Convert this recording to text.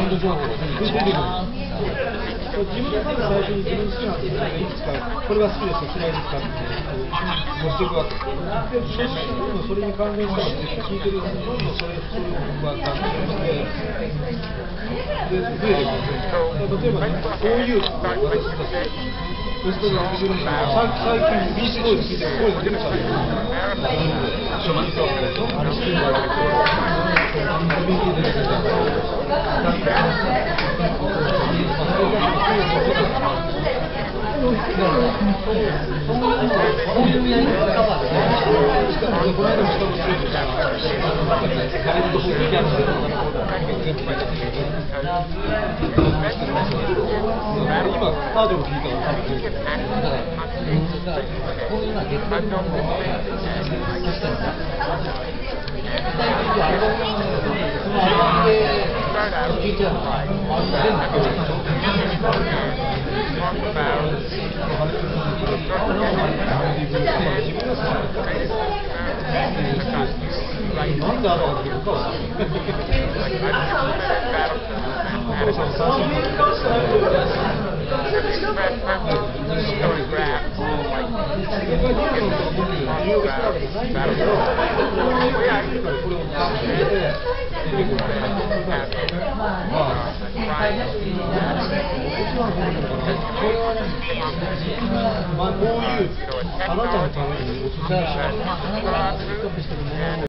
ンド情報が出てくる。自分でまず最初に自分好きなっていくつかこれが好きですか嫌いですかって持っていくわけです。それに関連したら絶対聞いてるどんどんそれを僕は参考にしてで増えていくんですよ。例えばこういう私たちそうすると自分の最近ビーチボーイズ聞いて声が出てきたんですよ。初日とあれしてるんだけ今カードを聞いたら多分こういうのは月間のなんであるわけかはまあこういうあなたのためにおすすめしたい